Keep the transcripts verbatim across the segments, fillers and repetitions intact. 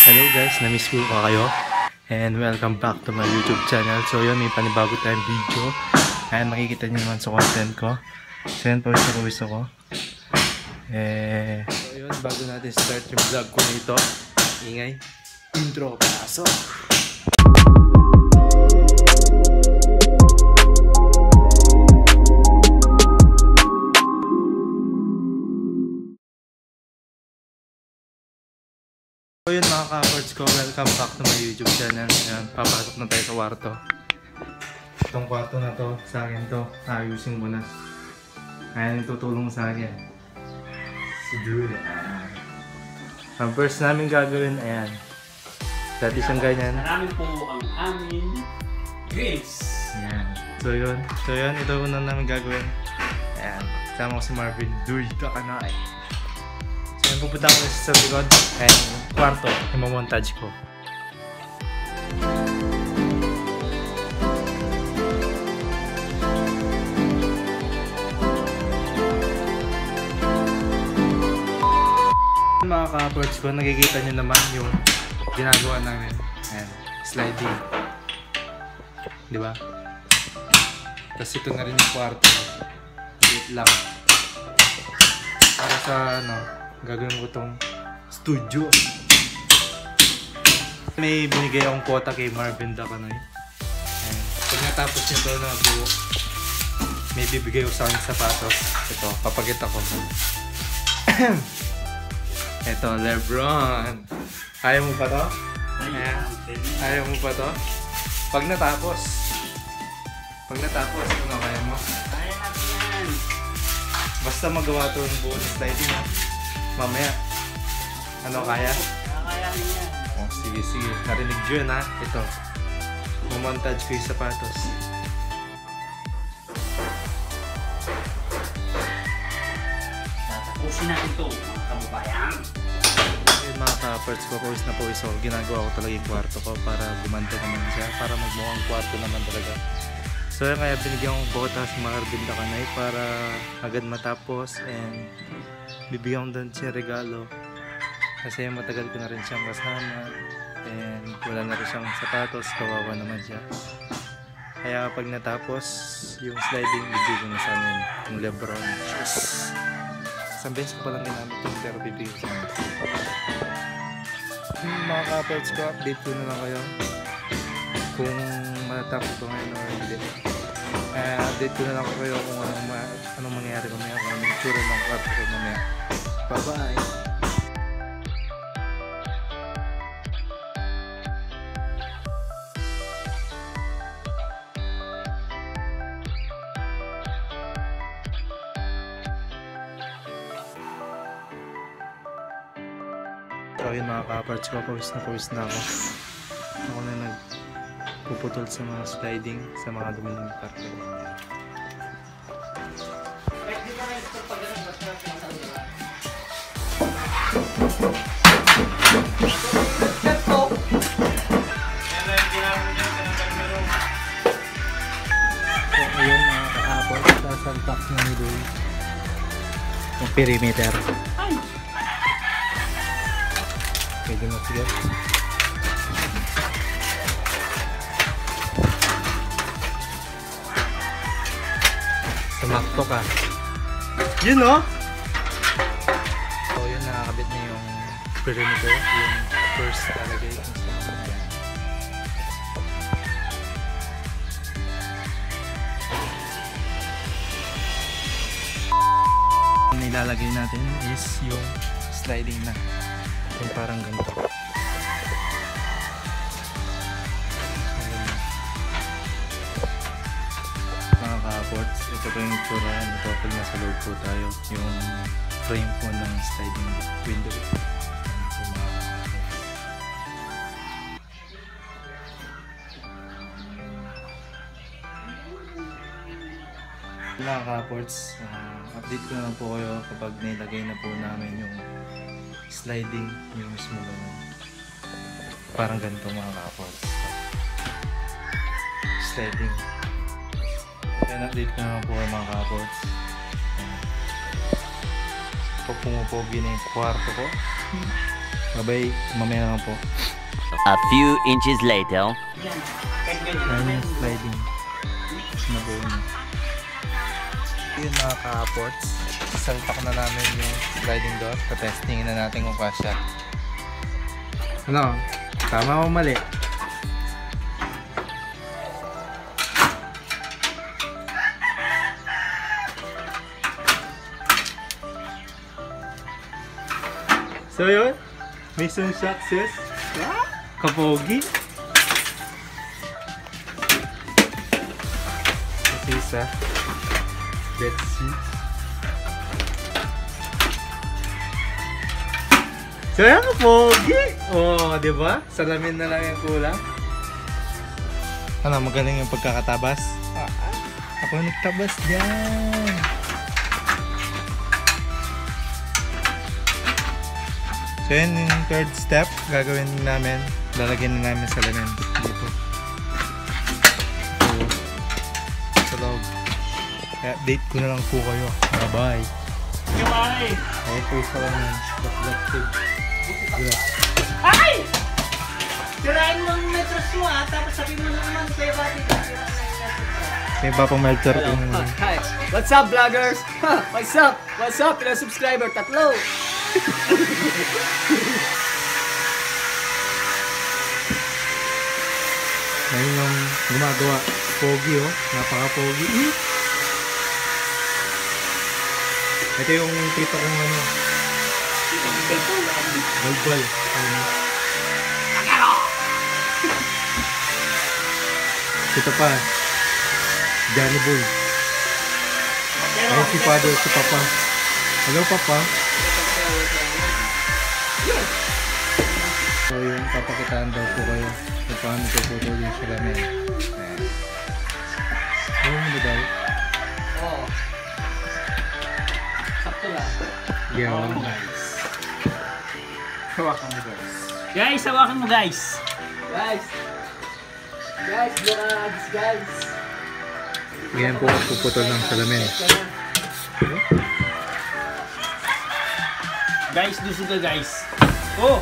Hello guys, na-miss ko pa kayo and welcome back to my YouTube channel. So yun, may panibago tayong video and makikita nyo naman sa content ko. So yun, pawis na pawis ako. Eh, so yun, bago natin start yung vlog ko nito, ingay, intro, pasok! So yun mga ka-affords ko, welcome back to my YouTube channel. Ayan, papasok na tayo sa kwarto. Itong kwarto na to, sa akin to, ayusin mo na. Ayan yung tutulong sa akin. Si Julia. Ang first namin gagawin, ayan. Dati siyang ganyan. Marami po ang aming drinks. Ayan. So yun, so yun, ito una namin gagawin. Ayan, kasama ko si Marvin. Duy, kakanay. So yun, pupunta ko sa likod. Ayan, kwarto, imamontage ko. Mga ka-affords ko, nakikita nyo naman yung ginagawa namin. Ayan, sliding. Diba? Tapos ito na rin yung kwarto. Wait lang. Para sa ano, gagawin ko tong studio. May binigay akong quota kay Marvin Dakanoy. Ayan. Pag natapos nyo ito na buo, may bibigay ko sa akin sapatos. Ito, papakita ko. Ito, Lebron. Ayaw mo pa to? Ayan. Ayaw mo pa to? Pag natapos. Pag natapos, ano kaya mo? Kaya natin yan. Basta magawa to ng buo ng sliding ha. Mamaya. Ano kaya? Kakayanin yan. Oh, sige, sige. Narinig nyo yun ha. Ito. Mamontage ko yung sapatos. Tatapusin natin ito, mga kababayan. Ayun mga ka-affords ko, pawis na pawis ako. Ginagawa ko talaga yung kwarto ko para gumanda naman siya. Para magmukhang kwarto naman talaga. So yun, kaya binigyan kong quota si Marvin Dakanoy para agad matapos. And bibigyan ko doon siya regalo. Kasi matagal ko na rin siyang kasama. And wala na rin siyang sapatos. Kawawa naman siya. Kaya pag natapos yung sliding, bibigyan ko na sa amin yung Lebron shoes. Isang beses ko palang ginamit yun, pero bibigyan ko sa amin. Hmm, mga ka-affords ko, update ko na lang kayo kung matatapos ko ngayon o hindi. Uh, update ko na lang kayo kung anong, ma anong mangyayari mamaya, kung anong tsura ng kwarto ko mamaya. Bye bye! So yun mga ka-affords ko, pawis na pawis na ako. Ako na nagpuputol sa mga sliding, sa mga dumi ng parke. So ayun mga ka-affords, sasalpak na nito yung perimeter. Medyo masigat. Sumakto ka. Yun o! So yun, nakakabit na yung perimeter. Yung first talagay kung saan. Ang nilalagay natin is yung sliding na. Yung parang ganito. Mga ka-affords, ito po yung tsura nito pag nasa loob po tayo. Yung frame po ng sliding window. Mga ka-affords, uh, update ko na lang po kayo kapag nilagay na po namin yung sliding, yung mismo ganun. Parang ganito mga ka-affords. Sliding. Kaya na-update ko naman po kayo mga ka-affords. Pag pumupogi na yung kwarto ko, Babay, mamaya lang po. A few inches later. Yan. Kahit ganyan Ayan naman. yung sliding. Nabuo na. Yun mga ka-ports. Salpak na namin yung sliding door. Pa-testingin na natin kung kasya. Ano? Tama o mali? So yun, mission success. Kapogi. Ito isa. Let's see. So yan, kapogi. Oh, di ba? Salamin na lang yung kulang. Ano, magaling yung pagkakatabas? Ah, ako nagtabas dyan. So yun yung third step, gagawin namin, lalagyan na namin sa salamin dito. So, sa loob. Kaya update ko na lang po kayo. Bye bye! Kamay! Ako po sa salamin. Reflective. Glass. Ay! Sirain mo ang metros mo ah, tapos sabihin mo na naman kaya bakit ka sira na yung metros mo. May papang melter kung... Hi! What's up, vloggers? What's up? What's up? Ilang subscriber? Tatlo! Ngayon yung gumagawa. Pogi oh. Napaka-pogi. Hmm? Ito yung tito kong ano. Balbal. Ano? Ito pa. Johnny Boy. Ay, si Pado, si Papa. Hello, Papa. So, yung papakitaan daw po kayo kung paano ito po daw yung salamin. Ayan. Ano mo ba daw? Oo. Sakto lang. Yeah. Oh, guys. Hawakan mo guys. Guys, hawakan mo guys. Guys! Guys, vlogs, guys! Ganyan po ang puputol ng salamin. Guys, gusto ka guys. Oh!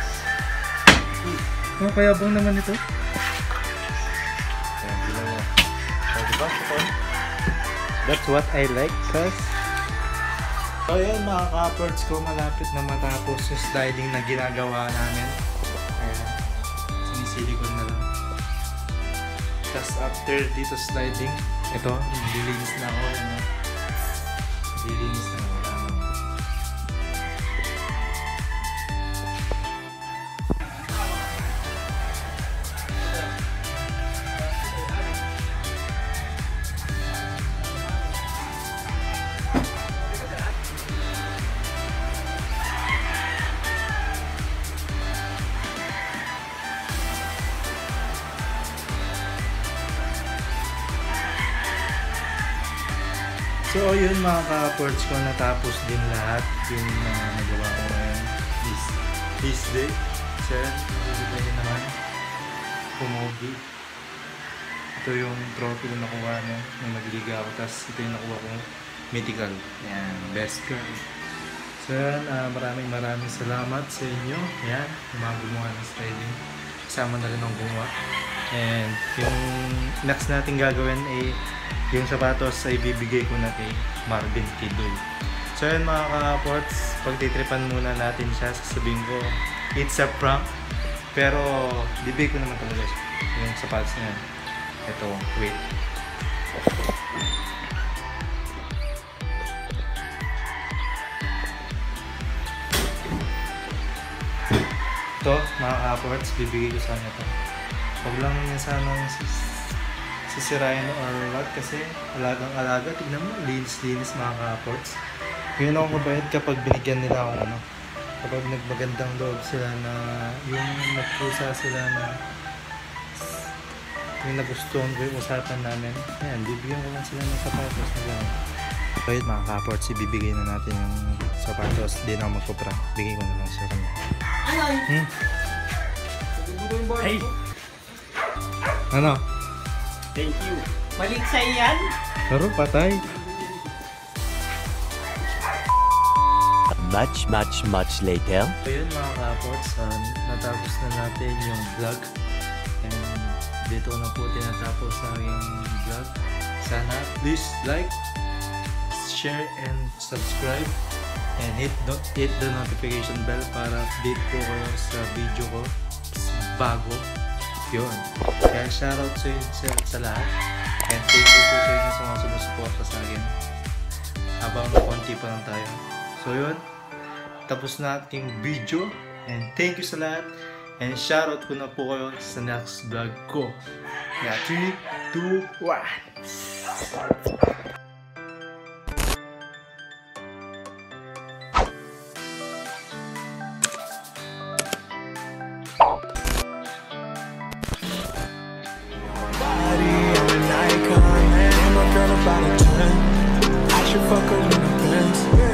Oh, kaya bang naman ito? Ayan, ginawa. Oh, diba? That's what I like, cuz. So yun mga ka-ports ko, malapit na matapos yung sliding na ginagawa namin. Ayan. Sinisilikon na lang. Tapos after dito sliding, ito, nililinis na ako. Ano? Nililinis na ako. Wala na. So yun mga ka-ports ko, natapos din lahat yung mga nagawa ko ngayon this, this day. So yun, nakikita nyo naman, pumogi. Ito yung trophy na nakuha no, nung nagliga ako. Tapos ito yung nakuha kong mythical. Yan, best girl. So yun, uh, maraming maraming salamat sa inyo. Yan, yung mga gumawa ng sliding. Kasama na rin ang gumawa. And yung next natin gagawin ay yung sapatos ay bibigay ko na kay Marvin Kidoy. So yun mga ka-ports, pagtitripan muna natin siya, sasabihin ko it's a prank. Pero bibigay ko naman talaga siya, yung sapatos niya. Ito, wait. Ito mga ka-ports, bibigay ko sa kanya ito. Huwag lang niya sanang sisirain or what kasi alagang-alaga. Tignan mo, linis-linis mga ka-ports. Yun ako mabait kapag binigyan nila ako ano. Kapag nagmagandang loob sila na yung nagpusa sila na yung nagustuhan ko yung usapan namin. Ayan, bibigyan ko lang sila ng sapatos na lang. So yun mga ka-ports, ibibigay na natin yung sapatos. Di na ako magpaprank. Bigay ko na lang sa kanya. Hmm? Hey! Ano? Thank you. Balik sa iyan. Pero patay. much, much, much later. So yun mga ka-ports, uh, natapos na natin yung vlog. And dito na po tinatapos sa aking vlog. Sana please like, share, and subscribe. And hit, don't hit the notification bell para update po kayo sa video ko bago. Yun. Kaya shoutout sa, sa, sa lahat. And thank you po sa inyo sa mga sumusuporta sa akin. Habang konti pa lang tayo. So yun. Tapos na ating video. And thank you sa lahat. And shoutout ko na po kayo sa next vlog ko. Yeah, three, two, one. About a ten, I should fuck her in the Benz.